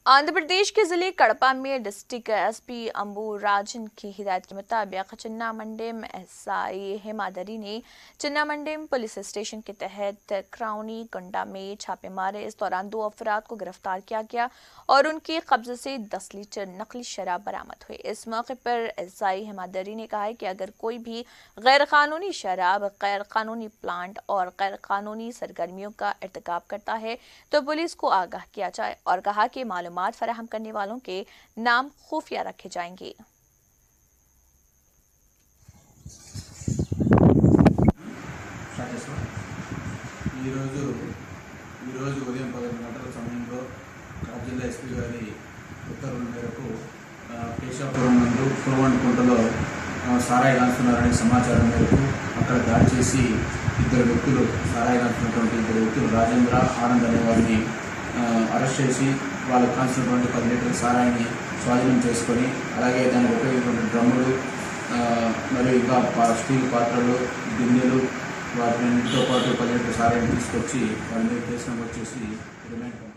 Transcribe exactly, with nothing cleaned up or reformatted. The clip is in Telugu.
आंध्र प्रदेश के जिले कड़पा में डिस्ट्रिक्ट एसपी अंबु राजन की हिदायत के मुताबिक चिन्नामंडेम एसआई हेमादरी ने चिन्नामंडेम पुलिस स्टेशन के तहत क्राउनी कुंडा में छापे मारे। इस दौरान दो अफराद को गिरफ्तार किया गया और उनके कब्जे से दस लीटर नकली शराब बरामद हुई। इस मौके पर एसआई हेमादरी ने कहा है कि अगर कोई भी गैर कानूनी शराब, गैर कानूनी प्लांट और गैर कानूनी सरगर्मियों का इर्तिकाब करता है तो पुलिस को आगाह किया जाए और कहा कि मालूमात फराहम करने वालों के नाम खुफिया रखे जाएंगे। ఉదయం పదకొండు గంటల సమయంలో జిల్లా ఎస్పీ గారి ఉత్తర్వుల మేరకు కేశవపురం నందు కురవండుకుంటలో సారాయి కాల్చుతున్నారనే సమాచారం మేరకు అక్కడ దాడి చేసి ఇద్దరు వ్యక్తులు సారాయి కాల్చున్నటువంటి ఇద్దరు వ్యక్తులు రాజేంద్ర ఆనంద్ అనే వారిని అరెస్ట్ చేసి వాళ్ళు కాల్చినటువంటి పది లీటర్ల సారాయిని స్వాధీనం చేసుకొని అలాగే దానికి ఉపయోగించినటువంటి డ్రమ్ములు మరియు ఇంకా స్టీల్ పాత్రలు, గిన్నెలు వాటితో పాటు పది లీటర్ల సారాయిని తీసుకొచ్చి వాళ్ళ మీద కేసు నమోదు చేసి రిమాండ్